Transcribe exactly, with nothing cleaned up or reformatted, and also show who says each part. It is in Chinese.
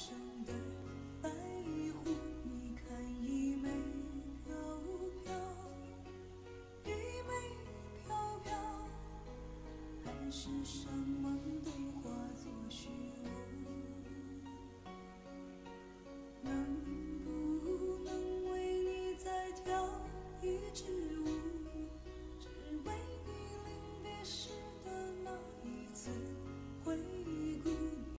Speaker 1: 生的白狐，你看衣袂飘飘，衣袂飘飘，海市蜃楼都化作虚无。